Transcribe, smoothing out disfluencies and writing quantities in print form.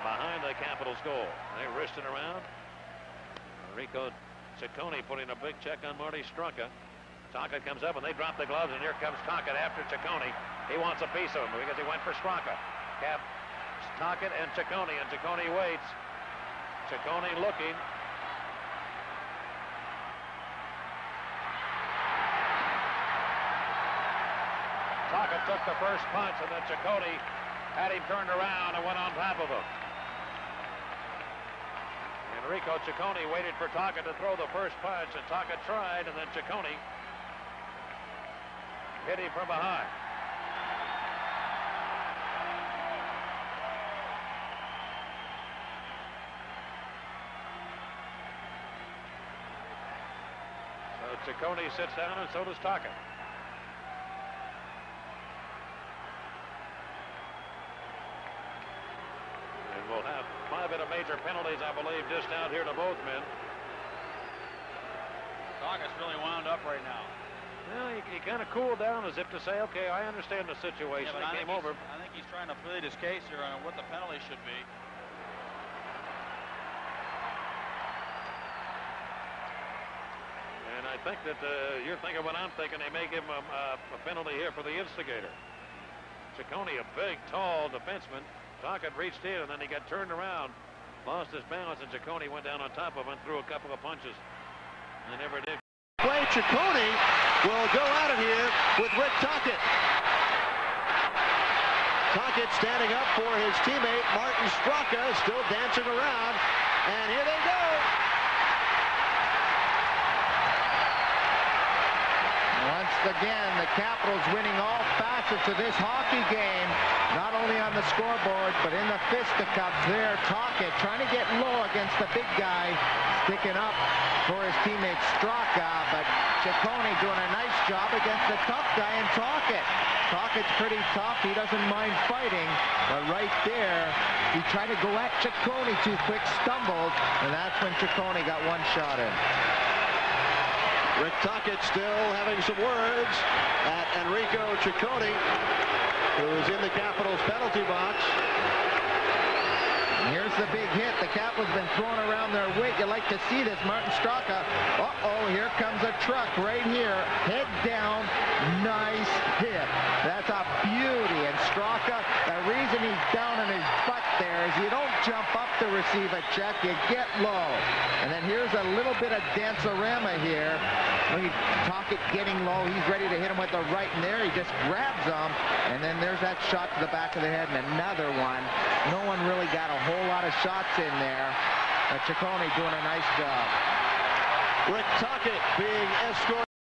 behind the Capitals goal. They wrist it around. Enrico Ciccone putting a big check on Marty Straka. Tocchet comes up and they drop the gloves, and here comes Tocchet after Ciccone. He wants a piece of him because he went for Straka. Tocchet and Ciccone waits. Ciccone looking. Tocchet took the first punch, and then Ciccone had him turned around and went on top of him. Enrico Ciccone waited for Tocchet to throw the first punch, and Tocchet tried, and then Ciccone hit him from behind. So Ciccone sits down, and so does Tocchet. And we'll have 5 major penalties, I believe, just out here to both men. Tocchet's really wound up right now. Well, he kind of cooled down as if to say, okay, I understand the situation. Yeah, He came over. I think he's trying to plead his case here on what the penalty should be. And I think that you're thinking what I'm thinking. They may give him a penalty here for the instigator. Ciccone, a big, tall defenseman. Tocchet reached in, and then he got turned around, lost his balance, and Ciccone went down on top of him and threw a couple of punches. And never did. Play. Ciccone will go at it here with Rick Tocchet. Tocchet standing up for his teammate Martin Straka, still dancing around, and here they go. Once again, the Capitals winning all facets of this hockey game, not only on the scoreboard, but in the fisticuffs there. Tocchet trying to get low against the big guy, sticking up for his teammate Straka, but Ciccone doing a nice job against the tough guy in Tocchet. Tocchet's pretty tough. He doesn't mind fighting, but right there, he tried to go at Ciccone too quick, stumbled, and that's when Ciccone got one shot in. Rick Tocchet still having some words at Enrico Ciccone, who is in the Capitals penalty box. And here's the big hit. The Capitals been throwing around their weight. You like to see this. Martin Straka. Uh-oh, here comes a truck right here. Head down. Nice hit. That's a beauty. And Straka, the reason he's down on his butt there is you don't jump up to receive a check. You get low. And then here's a little bit of dance-a-rama here. Tocchet getting low. He's ready to hit him with the right, and there he just grabs him. And then there's that shot to the back of the head, and another one. No one really got a whole lot of shots in there, but Ciccone doing a nice job. Rick Tocchet being escorted.